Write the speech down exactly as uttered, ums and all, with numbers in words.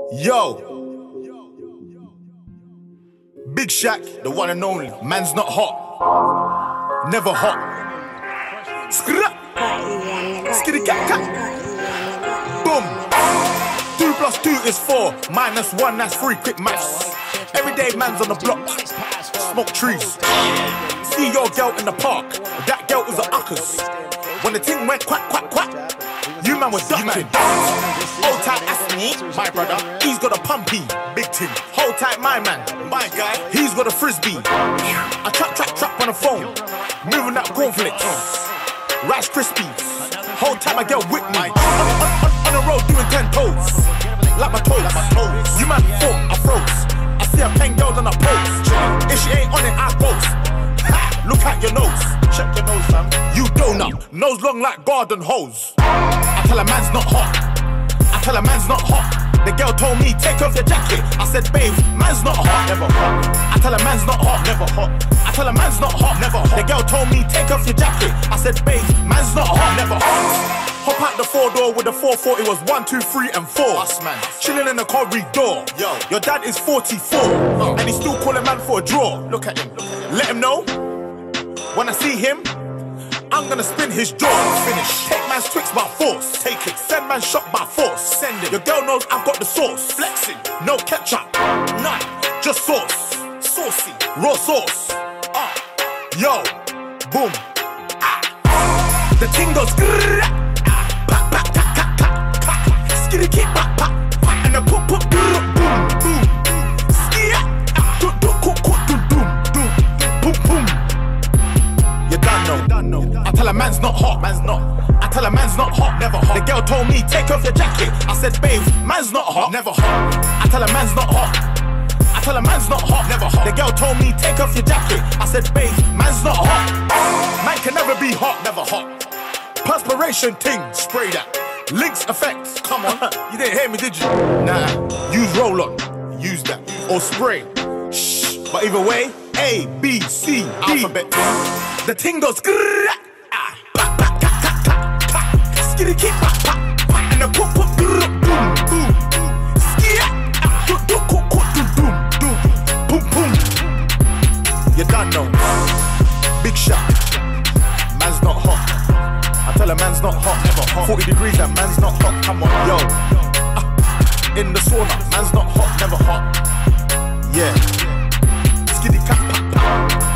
Yo, Big Shaq, the one and only. Man's not hot, never hot. Skra, skitty cat cat. Boom. Two plus two is four, minus one, that's three. Quick maths. Everyday man's on the block, smoke trees. See your girl in the park, that girl was a uckers. When the thing went quack quack quack, you man was ducking. Hold tight, that's me, my brother. He's got a pumpy, big thing. Hold tight, my man, my guy. He's got a frisbee. I trap trap trap on the phone, moving that cornflakes, Rice Krispies. Hold tight, my girl with me. On, on, on, on the road doing ten toes, like my toes. You man thought I froze. I see a pen girl on a post. If she ain't on it, I post. Look at your nose, check your nose, fam. You donut, nose long like garden hose. I tell a man's not hot. I tell a man's not hot. The girl told me take off your jacket. I said, babe, man's not hot, never hot. I tell a man's not hot, never hot. I tell a man's not hot, never hot. The girl told me take off your jacket. I said, babe, man's not hot, never hot. Hop out the four door with the four four. It was one, two, three, and four. Us man, chilling in the corridor. Yo, your dad is forty-four, oh. And he still calling man for a draw. Look at him, look at him. Let him know. When I see him, I'm gonna spin his jaw. Finish. Take man's Twix by force. Take it. Send man shot by force. Send it. Your girl knows I've got the sauce. Flexing. No ketchup. None. Just sauce. Saucy. Raw sauce. Ah. Uh. Yo. Boom. Ah. The ting goes grrrr. Ah. Pa pa ta ta ta ta. Skitty keep pa pa. And the poop poop grrrr. Boom boom. Skia. Ah. Do do cook cook do boom boom. Boom boom. You done know. I tell a man's not hot, man's not. I tell a man's not hot, never hot. The girl told me take off your jacket. I said, babe, man's not hot, never hot. I tell a man's not hot. I tell a man's not hot, never hot. The girl told me take off your jacket. I said, babe, man's not hot. Man can never be hot, never hot. Perspiration ting, spray that. Lynx effects, come on. You didn't hear me, did you? Nah, use roll-on, use that. Or spray. Shh. But either way, A, B, C, D. Alphabet. The ting goes grrrr, ah, pa pa ta ta ta ta, skitty keep pa pa pa, and the poop poop grrrr, boom boom, skia, ah, do do cook cook do boom boom, boom boom. You done know, Big Shaq, man's not hot. I tell a man's not hot, never hot. Forty degrees and man's not hot. Come on, yo, ah, in the sauna, man's not hot, never hot. Yeah, skitty cat pa pa.